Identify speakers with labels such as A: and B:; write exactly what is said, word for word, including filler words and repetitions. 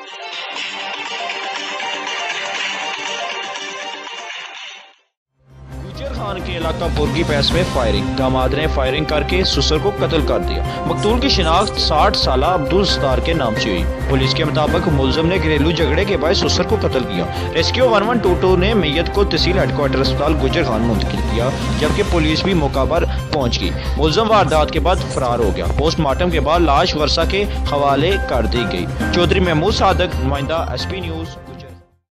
A: गुजर खान के इलाका पुरगी पैस में फायरिंग, दामाद ने फायरिंग करके ससुर को कत्ल कर दिया। मकतूल की शिनाख्त साठ साल अब्दुल सत्तार के नाम से हुई। पुलिस के मुताबिक मुलजिम ने घरेलू झगड़े के बाद ससुर को कत्ल किया। Rescue one one two two ने मैयत को तहसील हेडक्वार्टर अस्पताल गुजर खान मुंतकिल किया, जबकि पुलिस भी मौका पर पहुंच गई। मुलजिम वारदात के बाद फरार हो गया। पोस्टमार्टम के बाद लाश वर्षा के हवाले कर दी गई। चौधरी महमूद सादक, नुमाइंदा एस पी न्यूज।